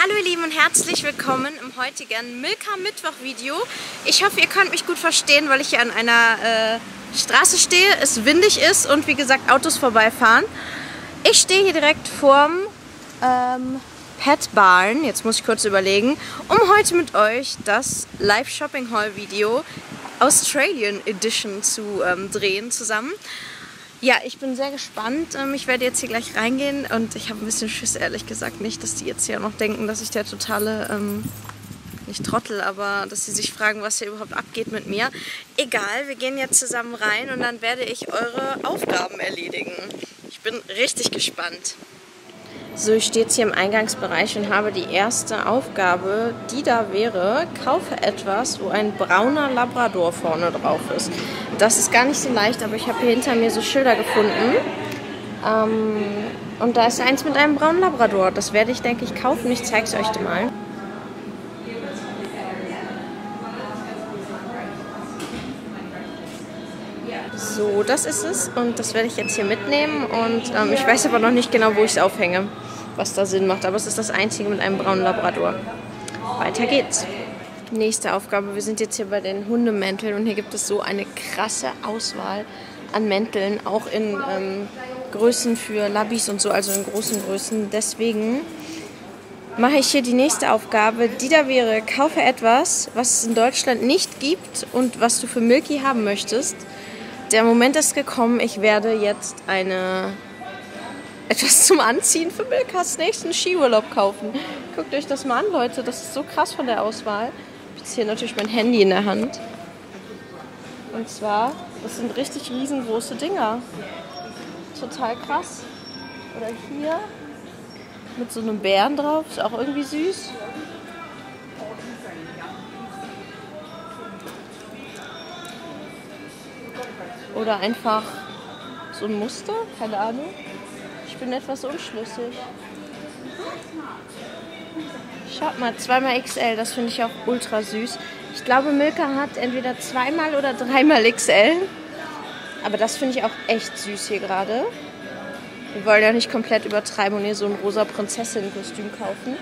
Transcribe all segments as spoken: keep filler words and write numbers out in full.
Hallo ihr Lieben und herzlich willkommen im heutigen Milka-Mittwoch-Video. Ich hoffe, ihr könnt mich gut verstehen, weil ich hier an einer äh, Straße stehe, es windig ist und wie gesagt Autos vorbeifahren. Ich stehe hier direkt vorm ähm, Pet Barn, jetzt muss ich kurz überlegen, um heute mit euch das Live-Shopping-Haul-Video Australian Edition zu ähm, drehen zusammen. Ja, ich bin sehr gespannt. Ich werde jetzt hier gleich reingehen und ich habe ein bisschen Schiss, ehrlich gesagt, nicht, dass die jetzt hier noch denken, dass ich der totale, ähm, nicht Trottel, aber dass sie sich fragen, was hier überhaupt abgeht mit mir. Egal, wir gehen jetzt zusammen rein und dann werde ich eure Aufgaben erledigen. Ich bin richtig gespannt. So, ich stehe jetzt hier im Eingangsbereich und habe die erste Aufgabe, die da wäre: kaufe etwas, wo ein brauner Labrador vorne drauf ist. Das ist gar nicht so leicht, aber ich habe hier hinter mir so Schilder gefunden. Ähm, und da ist eins mit einem braunen Labrador. Das werde ich, denke ich, kaufen. Ich zeige es euch mal. So, das ist es und das werde ich jetzt hier mitnehmen und ähm, ich weiß aber noch nicht genau, wo ich es aufhänge, was da Sinn macht, aber es ist das einzige mit einem braunen Labrador. Weiter geht's. Nächste Aufgabe, wir sind jetzt hier bei den Hundemänteln und hier gibt es so eine krasse Auswahl an Mänteln, auch in ähm, Größen für Labis und so, also in großen Größen. Deswegen mache ich hier die nächste Aufgabe, die da wäre: kaufe etwas, was es in Deutschland nicht gibt und was du für Milky haben möchtest. Der Moment ist gekommen, ich werde jetzt eine etwas zum Anziehen für Milkas nächsten Skiurlaub kaufen. Guckt euch das mal an, Leute, das ist so krass von der Auswahl. Ich habe jetzt hier natürlich mein Handy in der Hand. Und zwar, das sind richtig riesengroße Dinger. Total krass. Oder hier mit so einem Bären drauf, ist auch irgendwie süß. Oder einfach so ein Muster, keine Ahnung. Ich bin etwas unschlüssig. Schaut mal, zweimal X L, das finde ich auch ultra süß. Ich glaube, Milka hat entweder zweimal oder dreimal X L. Aber das finde ich auch echt süß hier gerade. Wir wollen ja nicht komplett übertreiben und hier so ein rosa Prinzessin-Kostüm kaufen.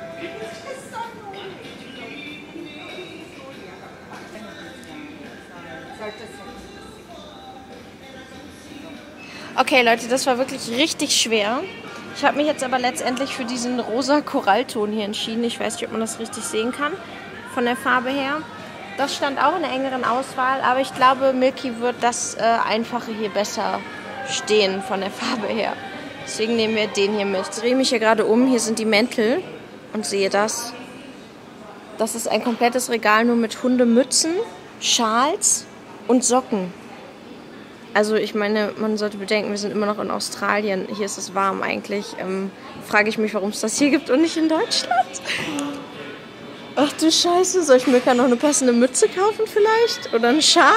Okay, Leute, das war wirklich richtig schwer. Ich habe mich jetzt aber letztendlich für diesen rosa Korallton hier entschieden. Ich weiß nicht, ob man das richtig sehen kann, von der Farbe her. Das stand auch in der engeren Auswahl, aber ich glaube, Milky wird das äh, Einfache hier besser stehen von der Farbe her. Deswegen nehmen wir den hier mit. Ich drehe mich hier gerade um, hier sind die Mäntel und sehe das. Das ist ein komplettes Regal nur mit Hundemützen, Schals und Socken. Also ich meine, man sollte bedenken, wir sind immer noch in Australien. Hier ist es warm eigentlich. Ähm, frage ich mich, warum es das hier gibt und nicht in Deutschland. Ach du Scheiße, soll ich mir gar noch eine passende Mütze kaufen vielleicht? Oder einen Schal?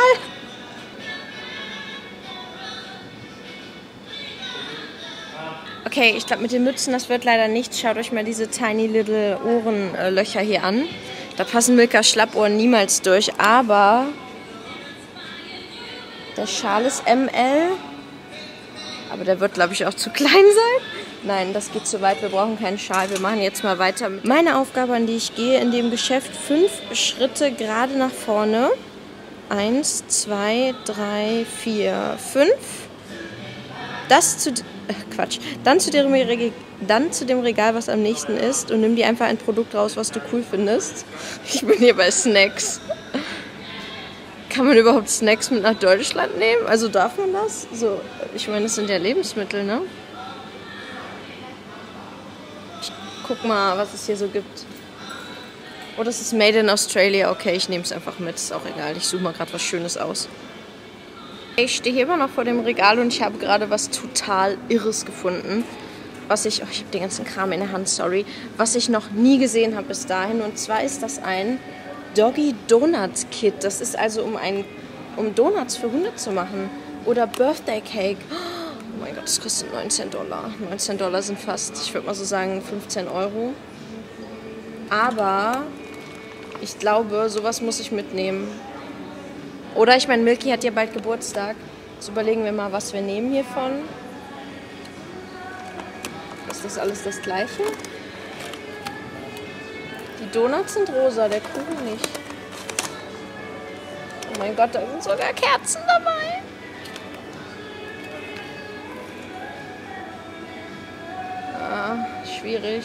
Okay, ich glaube mit den Mützen, das wird leider nichts. Schaut euch mal diese tiny little Ohrenlöcher hier an. Da passen Milkas Schlappohren niemals durch, aber der Schal ist M L, aber der wird, glaube ich, auch zu klein sein. Nein, das geht zu weit, wir brauchen keinen Schal. Wir machen jetzt mal weiter. Meine Aufgabe, an die ich gehe in dem Geschäft: fünf Schritte gerade nach vorne. Eins, zwei, drei, vier, fünf. Das zu... Ach, Quatsch. Dann zu, dem Regal, dann zu dem Regal, was am nächsten ist, und nimm dir einfach ein Produkt raus, was du cool findest. Ich bin hier bei Snacks. Kann man überhaupt Snacks mit nach Deutschland nehmen? Also darf man das? So, ich meine, das sind ja Lebensmittel, ne? Ich guck mal, was es hier so gibt. Oh, das ist Made in Australia. Okay, ich nehme es einfach mit. Ist auch egal. Ich suche mal gerade was Schönes aus. Ich stehe hier immer noch vor dem Regal und ich habe gerade was total Irres gefunden. Was ich... Oh, ich habe den ganzen Kram in der Hand, sorry. Was ich noch nie gesehen habe bis dahin. Und zwar ist das ein Doggy Donut Kit. Das ist also, um, ein, um Donuts für Hunde zu machen. Oder Birthday Cake. Oh mein Gott, das kostet neunzehn Dollar. neunzehn Dollar sind fast, ich würde mal so sagen, fünfzehn Euro. Aber ich glaube, sowas muss ich mitnehmen. Oder ich meine, Milky hat ja bald Geburtstag. Jetzt überlegen wir mal, was wir nehmen hiervon. Ist das alles das Gleiche? Die Donuts sind rosa, der Kuchen nicht. Oh mein Gott, da sind sogar Kerzen dabei. Ah, schwierig.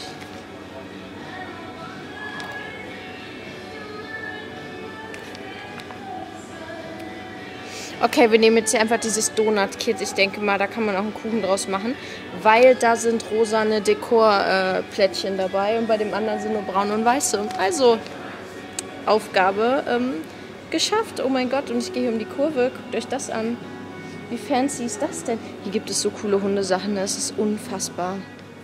Okay, wir nehmen jetzt hier einfach dieses Donut-Kit. Ich denke mal, da kann man auch einen Kuchen draus machen, weil da sind rosane Dekorplättchen äh, dabei und bei dem anderen sind nur braune und weiße. Also, Aufgabe ähm, geschafft. Oh mein Gott, und ich gehe hier um die Kurve. Guckt euch das an. Wie fancy ist das denn? Hier gibt es so coole Hundesachen, das ist unfassbar.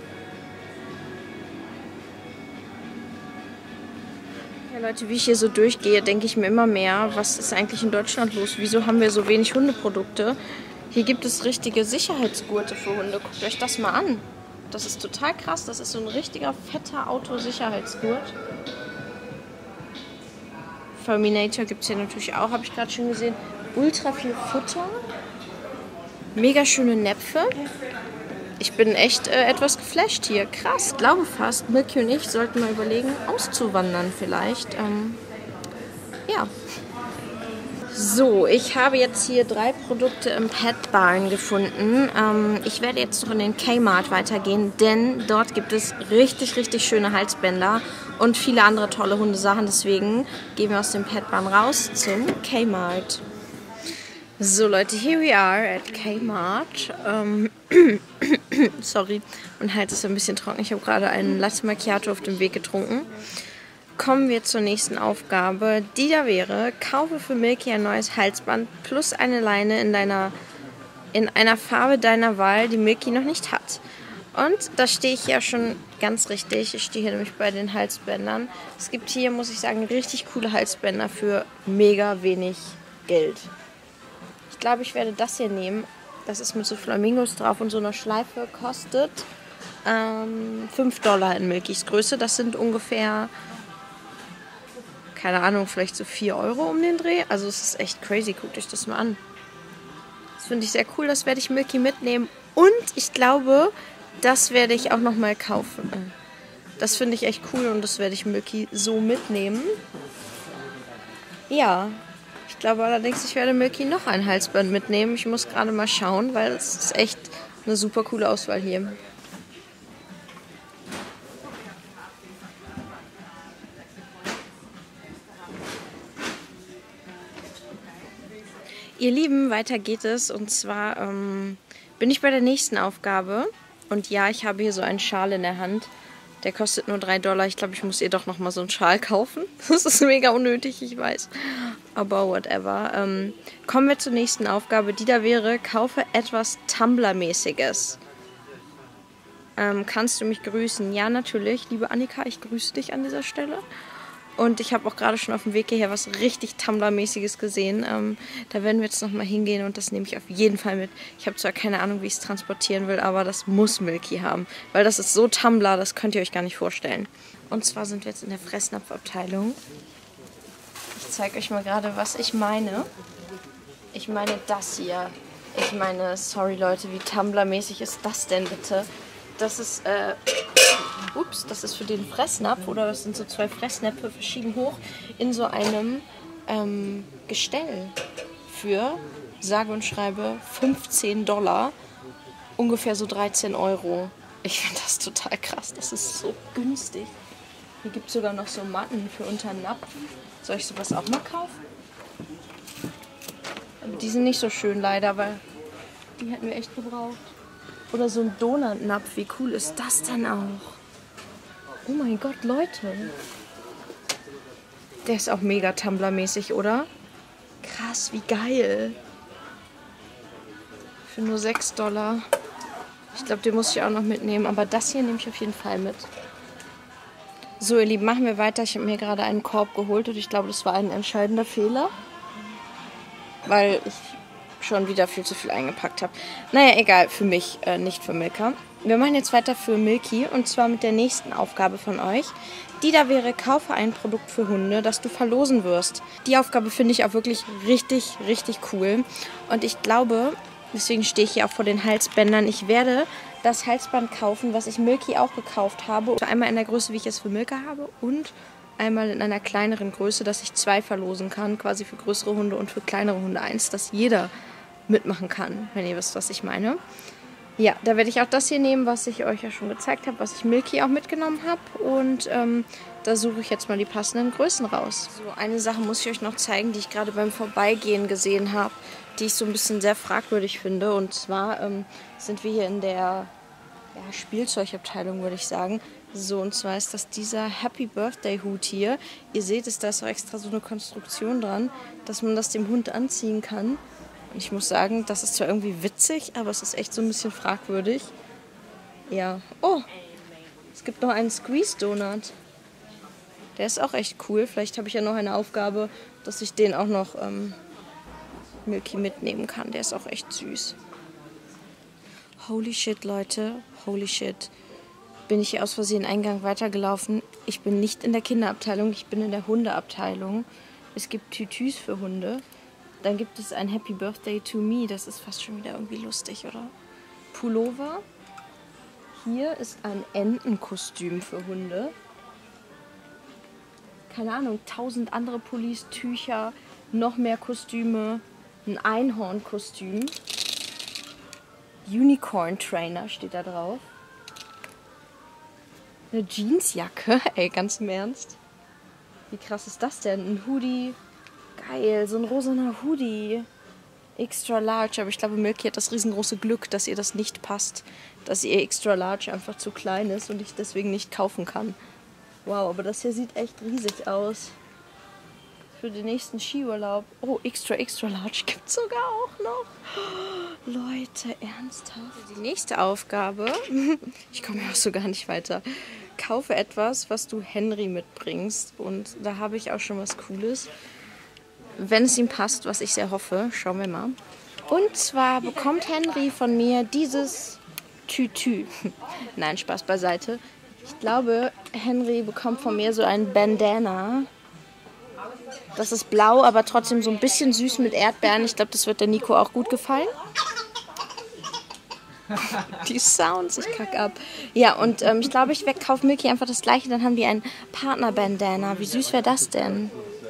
Ja, Leute, wie ich hier so durchgehe, denke ich mir immer mehr, was ist eigentlich in Deutschland los? Wieso haben wir so wenig Hundeprodukte? Hier gibt es richtige Sicherheitsgurte für Hunde. Guckt euch das mal an. Das ist total krass. Das ist so ein richtiger fetter Autosicherheitsgurt. Furminator gibt es hier natürlich auch, habe ich gerade schon gesehen. Ultra viel Futter. Mega schöne Näpfe. Ich bin echt äh, etwas geflasht hier. Krass, glaube fast, Milky und ich sollten mal überlegen, auszuwandern vielleicht. Ähm, ja. So, ich habe jetzt hier drei Produkte im Pet Barn gefunden. Ähm, ich werde jetzt noch in den Kmart weitergehen, denn dort gibt es richtig, richtig schöne Halsbänder und viele andere tolle Hundesachen. Deswegen gehen wir aus dem Pet Barn raus zum Kmart. So Leute, here we are at Kmart. Ähm, sorry, mein Hals ist ein bisschen trocken. Ich habe gerade einen Latte Macchiato auf dem Weg getrunken. Kommen wir zur nächsten Aufgabe, die da wäre: Kaufe für Milky ein neues Halsband plus eine Leine in, deiner, in einer Farbe deiner Wahl, die Milky noch nicht hat. Und da stehe ich ja schon ganz richtig. Ich stehe hier nämlich bei den Halsbändern. Es gibt hier, muss ich sagen, richtig coole Halsbänder für mega wenig Geld. Ich glaube, ich werde das hier nehmen. Das ist mit so Flamingos drauf und so einer Schleife. Kostet ähm, fünf Dollar in Milkys Größe. Das sind ungefähr, keine Ahnung, vielleicht so vier Euro um den Dreh. Also es ist echt crazy. Guckt euch das mal an. Das finde ich sehr cool. Das werde ich Milky mitnehmen. Und ich glaube, das werde ich auch nochmal kaufen. Das finde ich echt cool und das werde ich Milky so mitnehmen. Ja. Ich glaube allerdings, ich werde Milky noch ein Halsband mitnehmen. Ich muss gerade mal schauen, weil es ist echt eine super coole Auswahl hier. Ihr Lieben, weiter geht es. Und zwar ähm, bin ich bei der nächsten Aufgabe. Und ja, ich habe hier so einen Schal in der Hand. Der kostet nur drei Dollar. Ich glaube, ich muss ihr doch nochmal so einen Schal kaufen. Das ist mega unnötig, ich weiß. Aber whatever. Ähm, kommen wir zur nächsten Aufgabe, die da wäre: Kaufe etwas Tumblr-mäßiges. Ähm, kannst du mich grüßen? Ja, natürlich. Liebe Annika, ich grüße dich an dieser Stelle. Und ich habe auch gerade schon auf dem Weg hierher was richtig Tumblr-mäßiges gesehen. Ähm, da werden wir jetzt nochmal hingehen und das nehme ich auf jeden Fall mit. Ich habe zwar keine Ahnung, wie ich es transportieren will, aber das muss Milky haben. Weil das ist so Tumblr, das könnt ihr euch gar nicht vorstellen. Und zwar sind wir jetzt in der Fressnapfabteilung. Ich zeige euch mal gerade, was ich meine. Ich meine das hier. Ich meine, sorry Leute, wie Tumblr-mäßig ist das denn bitte? Das ist, äh... Ups, das ist für den Fressnapf, oder das sind so zwei Fressnäpfe verschieden hoch in so einem ähm, Gestell für, sage und schreibe, fünfzehn Dollar, ungefähr so dreizehn Euro. Ich finde das total krass, das ist so günstig. Hier gibt es sogar noch so Matten für unter den Napf. Soll ich sowas auch mal kaufen? Aber die sind nicht so schön leider, weil die hätten wir echt gebraucht. Oder so ein Donutnapf, wie cool ist das denn auch? Oh mein Gott, Leute. Der ist auch mega Tumblr-mäßig, oder? Krass, wie geil. Für nur sechs Dollar. Ich glaube, den muss ich auch noch mitnehmen. Aber das hier nehme ich auf jeden Fall mit. So, ihr Lieben, machen wir weiter. Ich habe mir gerade einen Korb geholt und ich glaube, das war ein entscheidender Fehler. Weil ich schon wieder viel zu viel eingepackt habe. Naja, egal, für mich, äh, nicht für Milka. Wir machen jetzt weiter für Milky und zwar mit der nächsten Aufgabe von euch. Die da wäre: Kaufe ein Produkt für Hunde, das du verlosen wirst. Die Aufgabe finde ich auch wirklich richtig, richtig cool. Und ich glaube, deswegen stehe ich hier auch vor den Halsbändern, ich werde das Halsband kaufen, was ich Milky auch gekauft habe. Einmal in der Größe, wie ich es für Milka habe, und einmal in einer kleineren Größe, dass ich zwei verlosen kann, quasi für größere Hunde und für kleinere Hunde eins, dass jeder mitmachen kann, wenn ihr wisst, was ich meine. Ja, da werde ich auch das hier nehmen, was ich euch ja schon gezeigt habe, was ich Milky auch mitgenommen habe. Und ähm, da suche ich jetzt mal die passenden Größen raus. So, eine Sache muss ich euch noch zeigen, die ich gerade beim Vorbeigehen gesehen habe, die ich so ein bisschen sehr fragwürdig finde. Und zwar ähm, sind wir hier in der ja, Spielzeugabteilung, würde ich sagen. So, und zwar ist das dieser Happy Birthday Hut hier. Ihr seht es, da ist auch extra so eine Konstruktion dran, dass man das dem Hund anziehen kann. Und ich muss sagen, das ist zwar irgendwie witzig, aber es ist echt so ein bisschen fragwürdig. Ja. Oh, es gibt noch einen Squeeze Donut. Der ist auch echt cool. Vielleicht habe ich ja noch eine Aufgabe, dass ich den auch noch ähm, Milky mitnehmen kann. Der ist auch echt süß. Holy shit, Leute. Holy shit. Bin ich hier aus Versehen einen Eingang weitergelaufen. Ich bin nicht in der Kinderabteilung, ich bin in der Hundeabteilung. Es gibt Tütüs für Hunde. Dann gibt es ein Happy Birthday to Me. Das ist fast schon wieder irgendwie lustig, oder? Pullover. Hier ist ein Entenkostüm für Hunde. Keine Ahnung, tausend andere Pullis, Tücher, noch mehr Kostüme. Ein Einhornkostüm. Unicorn Trainer steht da drauf. Eine Jeansjacke. Ey, ganz im Ernst. Wie krass ist das denn? Ein Hoodie. Geil, so ein rosaner Hoodie. Extra large, aber ich glaube, Milky hat das riesengroße Glück, dass ihr das nicht passt. Dass ihr extra large einfach zu klein ist und ich deswegen nicht kaufen kann. Wow, aber das hier sieht echt riesig aus. Für den nächsten Skiurlaub. Oh, extra, extra large gibt es sogar auch noch. Leute, ernsthaft? Die nächste Aufgabe. Ich komme ja auch so gar nicht weiter. Kaufe etwas, was du Henry mitbringst. Und da habe ich auch schon was Cooles. Wenn es ihm passt, was ich sehr hoffe. Schauen wir mal. Und zwar bekommt Henry von mir dieses Tütü. Nein, Spaß beiseite. Ich glaube, Henry bekommt von mir so ein Bandana. Das ist blau, aber trotzdem so ein bisschen süß mit Erdbeeren. Ich glaube, das wird der Nico auch gut gefallen. Die Sounds, ich kack ab. Ja, und ähm, ich glaube, ich kaufe Milky einfach das gleiche. Dann haben die ein Partner-Bandana. Wie süß wäre das denn?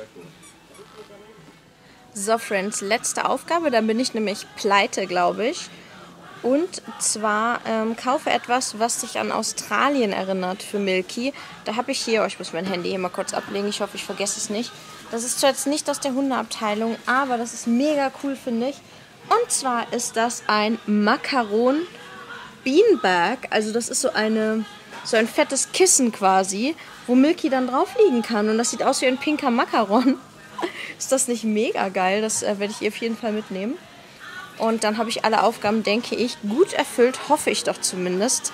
So, Friends, letzte Aufgabe. Dann bin ich nämlich pleite, glaube ich. Und zwar ähm, kaufe etwas, was dich an Australien erinnert für Milky. Da habe ich hier, oh, ich muss mein Handy hier mal kurz ablegen. Ich hoffe, ich vergesse es nicht. Das ist zwar jetzt nicht aus der Hundeabteilung, aber das ist mega cool, finde ich. Und zwar ist das ein Macaron Beanbag. Also das ist so, eine, so ein fettes Kissen quasi, wo Milky dann drauf liegen kann. Und das sieht aus wie ein pinker Macaron. Ist das nicht mega geil? Das äh, werde ich ihr auf jeden Fall mitnehmen. Und dann habe ich alle Aufgaben, denke ich, gut erfüllt. Hoffe ich doch zumindest.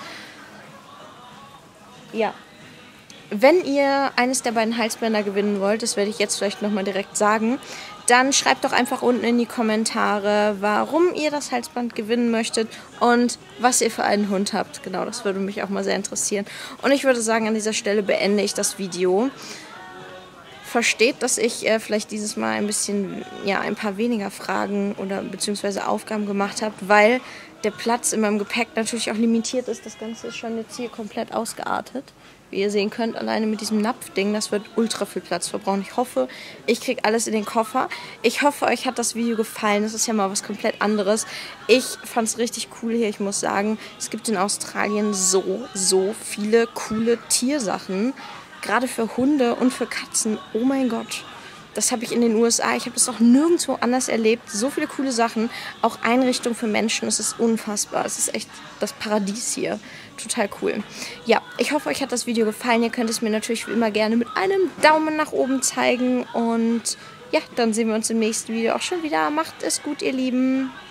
Ja. Wenn ihr eines der beiden Halsbänder gewinnen wollt, das werde ich jetzt vielleicht nochmal direkt sagen, dann schreibt doch einfach unten in die Kommentare, warum ihr das Halsband gewinnen möchtet und was ihr für einen Hund habt. Genau, das würde mich auch mal sehr interessieren. Und ich würde sagen, an dieser Stelle beende ich das Video. Versteht, dass ich äh, vielleicht dieses Mal ein bisschen, ja, ein paar weniger Fragen oder beziehungsweise Aufgaben gemacht habe, weil der Platz in meinem Gepäck natürlich auch limitiert ist. Das Ganze ist schon jetzt hier komplett ausgeartet. Wie ihr sehen könnt, alleine mit diesem Napfding, das wird ultra viel Platz verbrauchen. Ich hoffe, ich kriege alles in den Koffer. Ich hoffe, euch hat das Video gefallen. Das ist ja mal was komplett anderes. Ich fand es richtig cool hier. Ich muss sagen, es gibt in Australien so, so viele coole Tiersachen. Gerade für Hunde und für Katzen. Oh mein Gott. Das habe ich in den U S A. Ich habe das auch nirgendwo anders erlebt. So viele coole Sachen. Auch Einrichtungen für Menschen. Es ist unfassbar. Es ist echt das Paradies hier. Total cool. Ja, ich hoffe, euch hat das Video gefallen. Ihr könnt es mir natürlich wie immer gerne mit einem Daumen nach oben zeigen. Und ja, dann sehen wir uns im nächsten Video auch schon wieder. Macht es gut, ihr Lieben.